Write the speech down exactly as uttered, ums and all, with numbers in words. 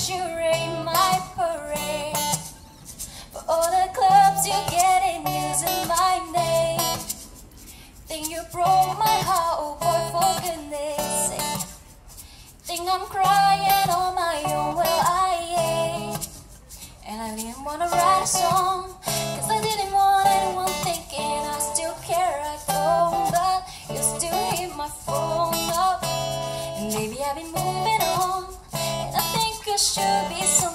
wish you rain my parade. For all the clubs you get in using my name. Think you broke my heart, oh boy, for goodness sake. Think I'm crying on my own, well I ain't. And I didn't wanna write a song, cause I didn't want anyone thinking I still care at all. But you still hit my phone up, and maybe I've been moving on, and I think I should be some